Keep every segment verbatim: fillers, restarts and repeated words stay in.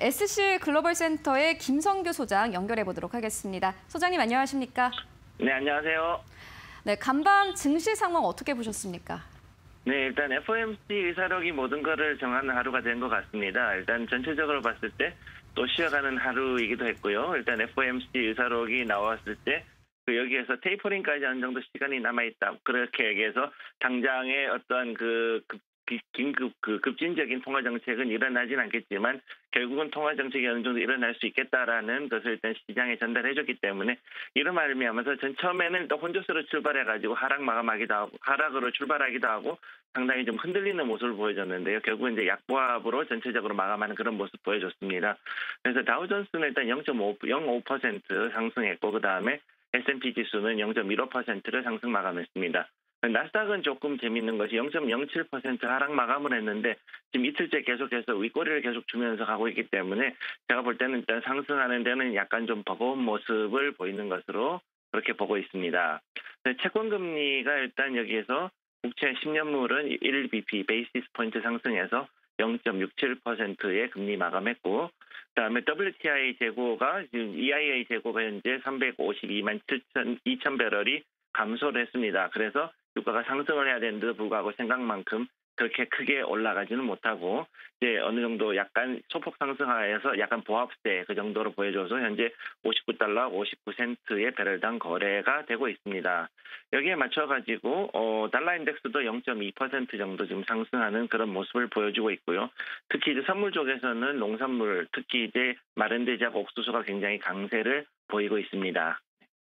에스씨 글로벌 센터의 김성규 소장 연결해 보도록 하겠습니다. 소장님 안녕하십니까? 네, 안녕하세요. 네, 간밤 증시 상황 어떻게 보셨습니까? 네, 일단 에프오엠씨 의사록이 모든 것을 정하는 하루가 된 것 같습니다. 일단 전체적으로 봤을 때 또 쉬어가는 하루이기도 했고요. 일단 에프오엠씨 의사록이 나왔을 때 그 여기에서 테이퍼링까지 어느 정도 시간이 남아있다. 그렇게 얘기해서 당장의 어떤 그 급, 긴급, 그 급진적인 통화 정책은 일어나진 않겠지만 결국은 통화 정책이 어느 정도 일어날 수 있겠다라는 것을 일단 시장에 전달해줬기 때문에 이런 말미암아서 전 처음에는 또 혼조세로 출발해가지고 하락 마감하기도 하고 하락으로 출발하기도 하고 상당히 좀 흔들리는 모습을 보여줬는데요. 결국은 이제 약보합으로 전체적으로 마감하는 그런 모습 보여줬습니다. 그래서 다우존스는 일단 영 점 영오 퍼센트 상승했고 그 다음에 에스 앤 피 지수는 영 점 일오 퍼센트를 상승 마감했습니다. 나스닥은 조금 재밌는 것이 영 점 영칠 퍼센트 하락 마감을 했는데 지금 이틀째 계속해서 윗꼬리를 계속 주면서 가고 있기 때문에 제가 볼 때는 일단 상승하는 데는 약간 좀 버거운 모습을 보이는 것으로 그렇게 보고 있습니다. 채권 금리가 일단 여기에서 국채 십 년물은 일 비피 베이시스 포인트 상승해서 영 점 육칠 퍼센트의 금리 마감했고 그다음에 더블유티아이 재고가 지금 이아이에이 재고가 현재 삼백오십이만 이천 배럴이 감소를 했습니다. 그래서 유가가 상승을 해야 되는데도 불구하고 생각만큼 그렇게 크게 올라가지는 못하고 이제 어느 정도 약간 소폭 상승하여서 약간 보합세 그 정도로 보여줘서 현재 오십구 달러 오십구 센트의 배럴당 거래가 되고 있습니다. 여기에 맞춰가지고 어, 달러 인덱스도 영 점 이 퍼센트 정도 지금 상승하는 그런 모습을 보여주고 있고요. 특히 이제 선물 쪽에서는 농산물, 특히 이제 마른 대자고 옥수수가 굉장히 강세를 보이고 있습니다.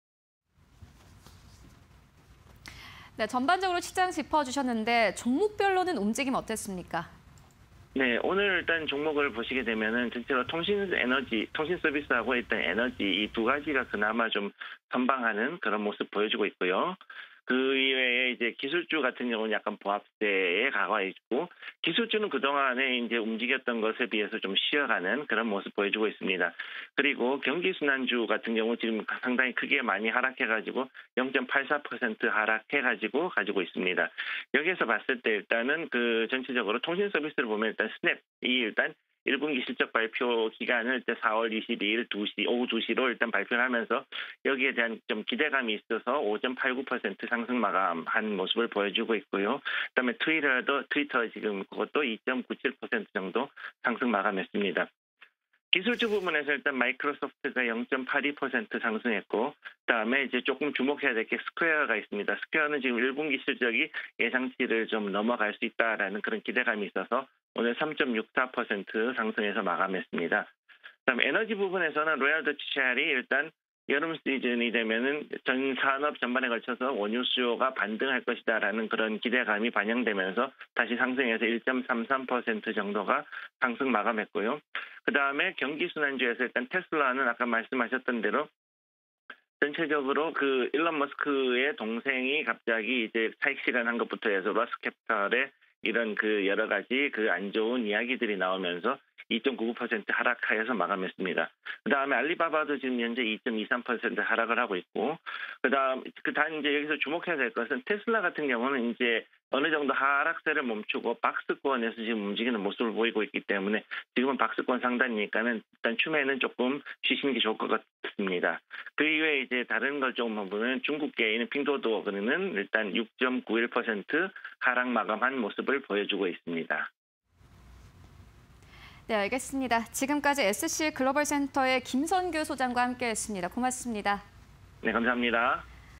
네, 전반적으로 시장 짚어주셨는데 종목별로는 움직임 어땠습니까? 네, 오늘 일단 종목을 보시게 되면은 전체로 통신 에너지, 통신 서비스하고 일단 에너지 이 두 가지가 그나마 좀 선방하는 그런 모습 보여주고 있고요. 그 이외에 이제 기술주 같은 경우는 약간 보합세에 가가 있고 기술주는 그동안에 이제 움직였던 것에 비해서 좀 쉬어가는 그런 모습 보여주고 있습니다. 그리고 경기순환주 같은 경우 지금 상당히 크게 많이 하락해가지고 영 점 팔사 퍼센트 하락해가지고 가지고 있습니다. 여기에서 봤을 때 일단은 그 전체적으로 통신 서비스를 보면 일단 스냅이 일단 일 분기 실적 발표 기간을 사월 이십이일 두 시, 오후 두 시로 일단 발표를 하면서 여기에 대한 좀 기대감이 있어서 오 점 팔구 퍼센트 상승 마감한 모습을 보여주고 있고요. 그다음에 트위터도 트위터 지금 그것도 이 점 구칠 퍼센트 정도 상승 마감했습니다. 기술주 부분에서 일단 마이크로소프트가 영 점 팔이 퍼센트 상승했고 그다음에 이제 조금 주목해야 될 게 스퀘어가 있습니다. 스퀘어는 지금 일 분기 실적이 예상치를 좀 넘어갈 수 있다라는 그런 기대감이 있어서 오늘 삼 점 육사 퍼센트 상승해서 마감했습니다. 그다음 에너지 부분에서는 로얄 더치 쉘이 일단 여름 시즌이 되면은 전 산업 전반에 걸쳐서 원유 수요가 반등할 것이다라는 그런 기대감이 반영되면서 다시 상승해서 일 점 삼삼 퍼센트 정도가 상승 마감했고요. 그 다음에 경기순환주에서 일단 테슬라는 아까 말씀하셨던 대로 전체적으로 그 일론 머스크의 동생이 갑자기 이제 차익 실현한 것부터 해서 러스캐피탈의 이런 그 여러 가지 그 안 좋은 이야기들이 나오면서 이 점 구구 퍼센트 하락하여서 마감했습니다. 그 다음에 알리바바도 지금 현재 이 점 이삼 퍼센트 하락을 하고 있고, 그 다음, 그 다음 이제 여기서 주목해야 될 것은 테슬라 같은 경우는 이제 어느 정도 하락세를 멈추고 박스권에서 지금 움직이는 모습을 보이고 있기 때문에 지금은 박스권 상단이니까는 일단 추매는 조금 쉬시는 게 좋을 것 같습니다. 그 이외에 이제 다른 걸 좀 보면 중국계인 핑도도어는 일단 육 점 구일 퍼센트 하락 마감한 모습을 보여주고 있습니다. 네, 알겠습니다. 지금까지 에스씨 글로벌 센터의 김성규 소장과 함께했습니다. 고맙습니다. 네, 감사합니다.